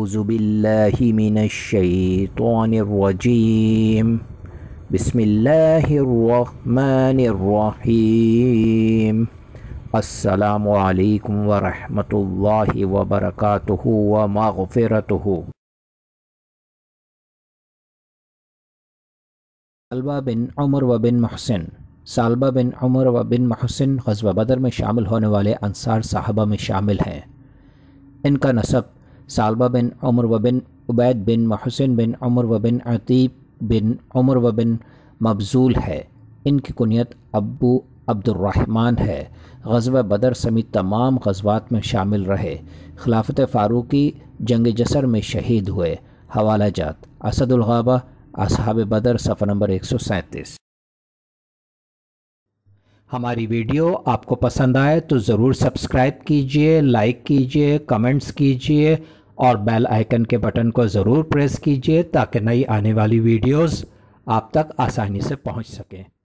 اعوذ باللہ من الشیطان الرجیم بسم اللہ الرحمن الرحیم السلام علیکم ورحمۃ اللہ وبرکاتہ ومغفرتہ۔ سالبہ بن عمر و بن محسن۔ سالبہ بن عمر و بن محسن غزوہ بدر میں شامل ہونے والے انصار صحابہ میں شامل ہیں۔ ان کا نسب سالبہ بن عمر و بن عبید بن محسن بن عمر و بن عتیب بن عمر و بن مبذول ہے۔ ان کی کنیت ابو عبد الرحمن ہے۔ غزوہ بدر سمیت تمام غزوات میں شامل رہے۔ خلافت فاروقی جنگ جسر میں شہید ہوئے۔ حوالہ جات: اسد الغابہ، اصحاب بدر، صفحہ نمبر 137۔ ہماری ویڈیو آپ کو پسند آئے تو ضرور سبسکرائب کیجئے، لائک کیجئے، کمنٹس کیجئے اور بیل آئیکن کے بٹن کو ضرور پریس کیجئے تاکہ نئی آنے والی ویڈیوز آپ تک آسانی سے پہنچ سکیں۔